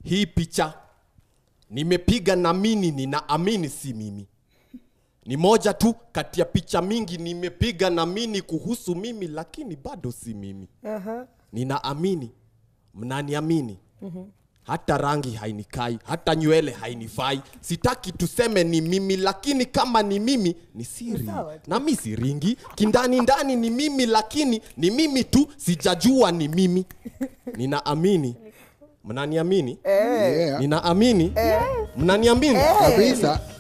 hii picha nimepiga na mimi ninaamini si mimi. Ni moja tu kati ya picha mingi nimepiga na mimi kuhusu mimi, lakini bado si mimi. Ninaamini, mnaniamini. Hata rangi hainikai, hata nywele hainifai. Sitaki tuseme ni mimi, lakini kama ni mimi ni siri. Na mimi siringi, kindani ndani ni mimi, lakini ni mimi tu, sijajua ni mimi. Ninaamini. Mnaniamini? Yeah. Ninaamini? Mnaniamini? Kabisa.